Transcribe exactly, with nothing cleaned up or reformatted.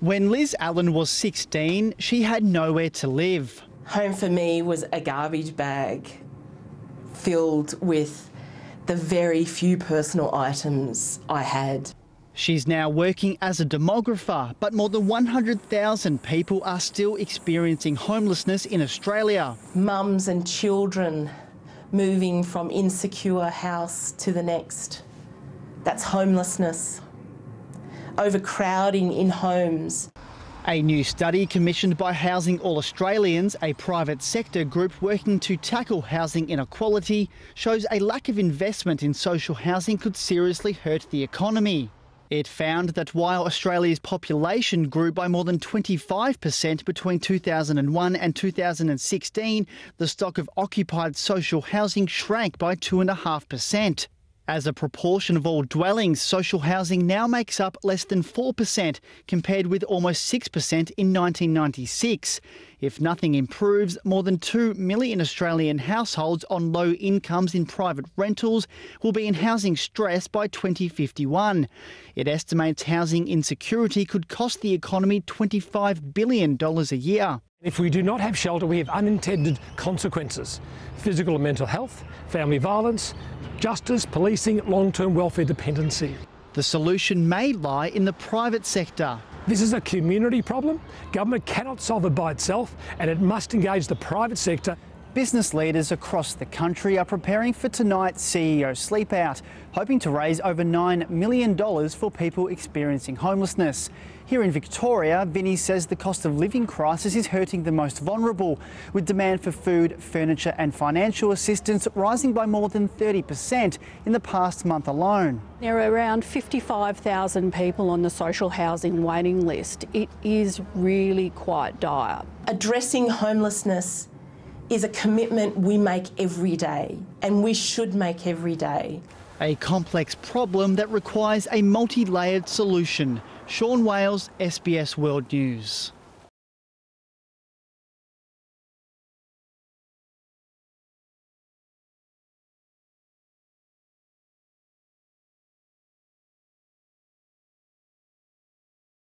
When Liz Allen was sixteen, she had nowhere to live. Home for me was a garbage bag filled with the very few personal items I had. She's now working as a demographer, but more than one hundred thousand people are still experiencing homelessness in Australia. Mums and children moving from insecure house to the next. That's homelessness. Overcrowding in homes. A new study commissioned by Housing All Australians, a private sector group working to tackle housing inequality, shows a lack of investment in social housing could seriously hurt the economy. It found that while Australia's population grew by more than twenty-five percent between two thousand one and two thousand sixteen, the stock of occupied social housing shrank by two point five percent. As a proportion of all dwellings, social housing now makes up less than four percent, compared with almost six percent in nineteen ninety-six. If nothing improves, more than two million Australian households on low incomes in private rentals will be in housing stress by twenty fifty-one. It estimates housing insecurity could cost the economy twenty-five billion dollars a year. If we do not have shelter, we have unintended consequences: physical and mental health, family violence, justice, policing, long-term welfare dependency. The solution may lie in the private sector. This is a community problem. Government cannot solve it by itself, and it must engage the private sector. Business leaders across the country are preparing for tonight's C E O sleep out, hoping to raise over nine million dollars for people experiencing homelessness. Here in Victoria, Vinnie says the cost of living crisis is hurting the most vulnerable, with demand for food, furniture and financial assistance rising by more than thirty percent in the past month alone. There are around fifty-five thousand people on the social housing waiting list. It is really quite dire. Addressing homelessness is a commitment we make every day, and we should make every day. A complex problem that requires a multi-layered solution. Sean Wales, S B S World News.